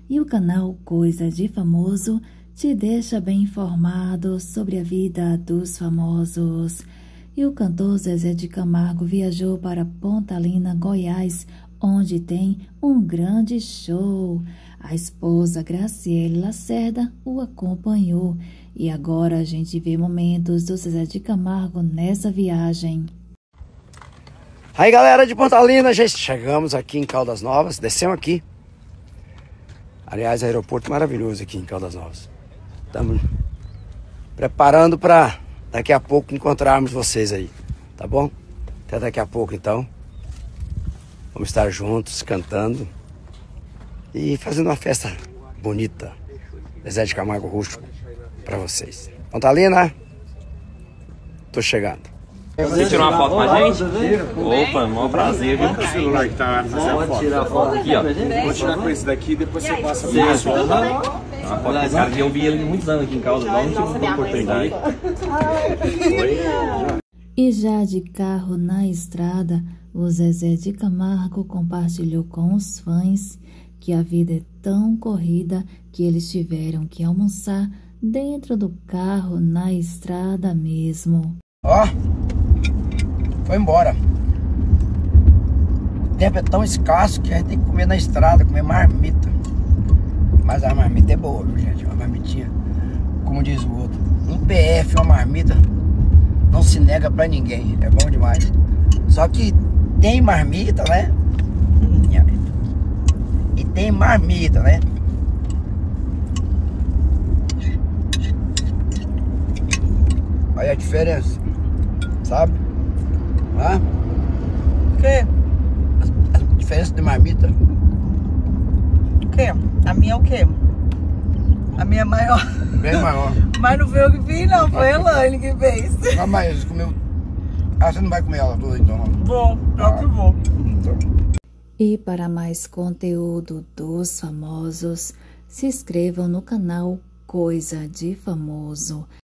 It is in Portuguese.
e o canal Coisa de Famoso te deixa bem informado sobre a vida dos famosos. E o cantor Zezé de Camargo viajou para Pontalina, Goiás, onde tem um grande show. A esposa Graciele Lacerda o acompanhou e agora a gente vê momentos do Zezé de Camargo nessa viagem. Aí galera de Pontalina, já chegamos aqui em Caldas Novas, descemos aqui. Aliás, aeroporto maravilhoso aqui em Caldas Novas. Estamos preparando para daqui a pouco encontrarmos vocês aí, tá bom? Até daqui a pouco então. Vamos estar juntos, cantando e fazendo uma festa bonita. Zezé de Camargo Rústico para vocês. Pontalina, tô chegando. Você tirou uma foto com a gente? Opa, maior prazer, viu? O celular que tá Pode tirar a foto aqui, ó. Vou tirar com esse daqui, depois você passa pro pessoal. Uma foto desse cara que eu vi ele há muitos anos aqui em Caldas, não tive muita oportunidade. E já de carro na estrada, o Zezé de Camargo compartilhou com os fãs que a vida é tão corrida que eles tiveram que almoçar dentro do carro na estrada mesmo. Ó, foi embora. O tempo é tão escasso que a gente tem que comer na estrada, comer marmita. Mas a marmita é boa, viu, gente? Uma marmitinha, como diz o outro. Um PF, uma marmita, não se nega pra ninguém. É bom demais. Só que tem marmita, né? E tem marmita, né? Olha a diferença, sabe? Ah? O quê? A diferença de marmita. O quê? A minha é o quê? A minha é maior. Bem maior. Mas não foi eu que fiz, não. Foi a Elaine que fez. Ah, mas você comeu... Ah, você não vai comer ela toda, então? Vou, claro que vou. Então. E para mais conteúdo dos famosos, se inscrevam no canal Coisa de Famoso.